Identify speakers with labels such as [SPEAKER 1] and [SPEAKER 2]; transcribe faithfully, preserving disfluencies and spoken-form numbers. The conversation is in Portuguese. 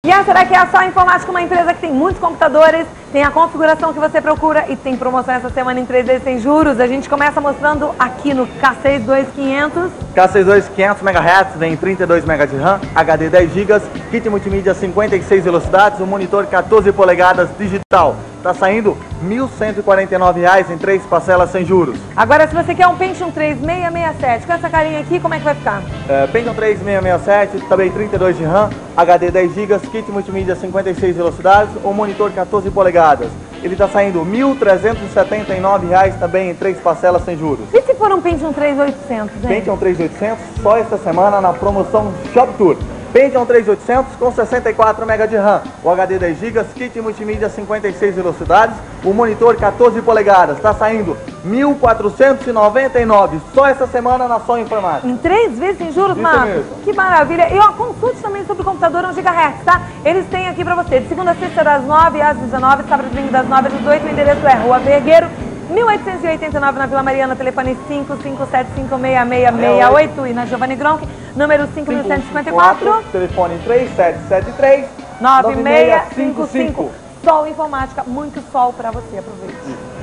[SPEAKER 1] E a será que é a Sol Informática, uma empresa que tem muitos computadores, tem a configuração que você procura e tem promoção essa semana em três vezes sem juros. A gente começa mostrando aqui no K seis dois mil e quinhentos.
[SPEAKER 2] K seis dois mil e quinhentos megahertz, vem trinta e dois megabytes de RAM, H D dez gigas, kit multimídia cinquenta e seis velocidades, um monitor quatorze polegadas digital. Tá saindo mil cento e quarenta e nove reais em três parcelas sem juros.
[SPEAKER 1] Agora, se você quer um Pentium três seiscentos e sessenta e sete, com essa carinha aqui, como é que vai ficar?
[SPEAKER 2] É, Pentium três seiscentos e sessenta e sete, também trinta e dois de RAM, H D dez gigas, kit multimídia cinquenta e seis velocidades, um monitor quatorze polegadas. Ele está saindo mil trezentos e setenta e nove reais também em três parcelas sem juros.
[SPEAKER 1] E se for um Pentium três mil e oitocentos, hein?
[SPEAKER 2] Pentium três mil e oitocentos, só esta semana na promoção Shop Tour. Pentium três mil e oitocentos com sessenta e quatro megabytes de RAM, o H D dez gigas, kit multimídia cinquenta e seis velocidades, o monitor quatorze polegadas. Está saindo mil quatrocentos e noventa e nove só essa semana na Sol Informática.
[SPEAKER 1] Em três vezes sem juros,
[SPEAKER 2] Isso
[SPEAKER 1] Marcos?
[SPEAKER 2] mesmo.
[SPEAKER 1] Que maravilha. E ó, consulte também sobre o computador um gigahertz, tá? Eles têm aqui pra você, de segunda a sexta das nove às dezenove, sábado e domingo das nove às dezoito. O endereço é Rua Vergueiro, mil oitocentos e oitenta e nove, na Vila Mariana, telefone cinco cinco sete cinco seis seis seis oito e na Giovanni Gronk, número cinco mil cento e cinquenta e quatro,
[SPEAKER 2] telefone três sete sete três
[SPEAKER 1] nove seis cinco cinco. Sol Informática, muito sol pra você, aproveite.